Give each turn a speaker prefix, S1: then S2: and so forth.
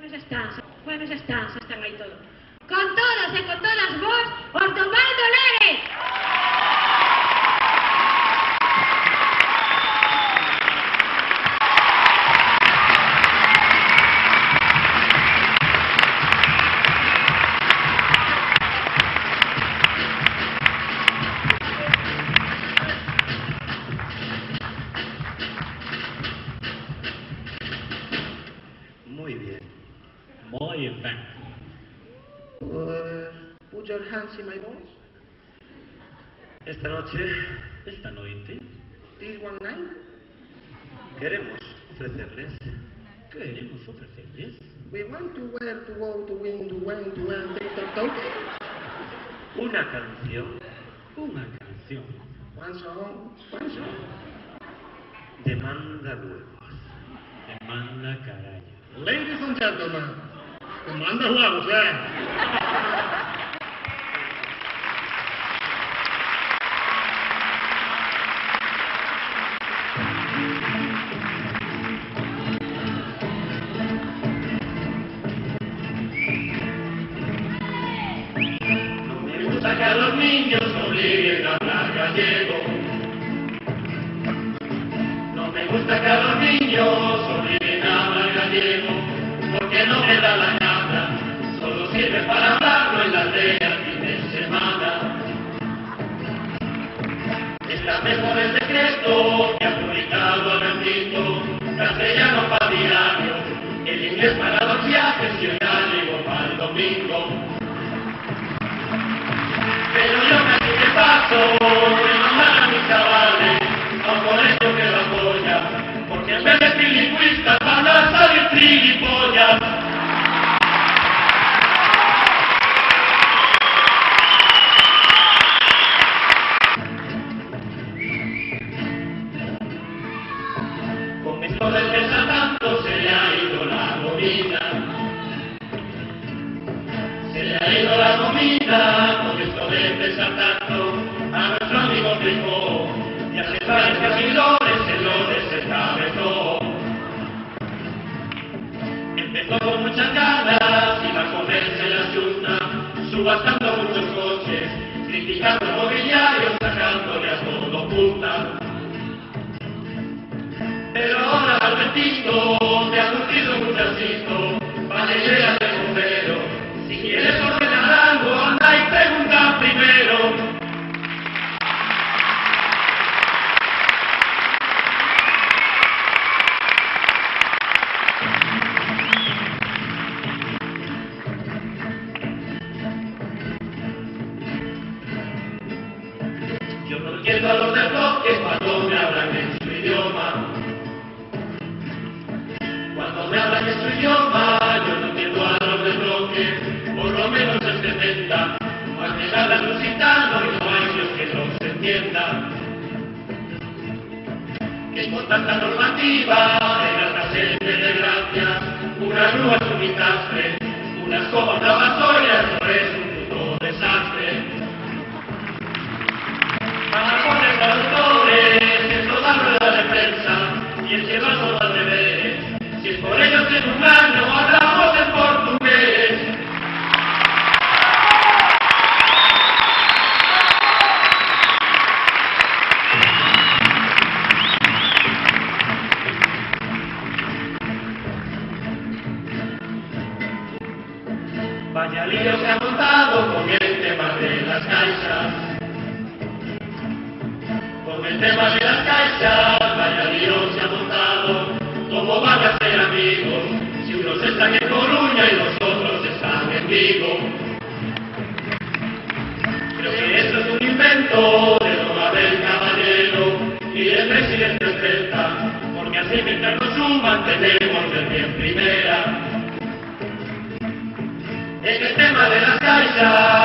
S1: Bueno, xa están aí todos. Con todas e con todas vos, os do Val do Lere!
S2: Muy bien.
S3: Muy bien.
S2: Put your hands in my bones. Esta noche, this one night, queremos ofrecerles. We want to wear, to go, to win, to win, to wear, take. Una canción. One song. Demanda huevos.
S3: Demanda carallo.
S4: Ladies and gentlemen, demanda huevos,
S2: No me gusta que a los niños obliguen a hablar gallego. No me gusta que a los niños obliguen a hablar gallego, porque no me da la gana, solo sirve para hablarlo en la aldea fin de semana. Está mejor el decreto que ha publicado Armandito, castellano para diario, el inglés para los viajes y el gallego para el domingo. Pero yo me hago de paso de mandar a mis chavales a un colegio que lo apoya, porque en vez de trilingüistas van a salir trilipollas. Con esto del pesa tanto se le ha ido la gomina. Se le ha ido la gomina con esto de pesar tanto a nuestro amigo Rico. Ya se trae servidores, se lo desestableció. Empezó con muchas ganas, iba a comerse la chusma, subastando muchos coches, criticando al mobiliario, sacándole a todo punta. Pero ahora Albertito te ha surgido un muchachito, para llegar de bombero. Si quieres ordenar algo, anda y pregunta primero. Yo no entiendo a los del bloque cuando me hablan en su idioma. Cuando me hablan en su idioma, yo no entiendo a los del bloque, por lo menos el 70. Al que hablan lusitano y no hay Dios que los entienda. Que con tanta normativa, de gastas en desgracia, una grúa es un desastre, una escoba, una vassoria, eso es un puto desastre. Para poner traductores, es toda rueda de prensa, y el llevar solo al deberes. Si es por ellos en un año, hablamos en portugués. Vaya lío se ha montado con el tema de las caixas. Con el tema de las caixas, vaya lío se ha montado. ¿Cómo van a ser amigos si unos están en Coruña y los otros están en Vigo? Creo que eso es un invento de don Abel Caballero y del presidente Celta, porque así mientras nos suman tenemos el pie en primera. En el tema de las caixas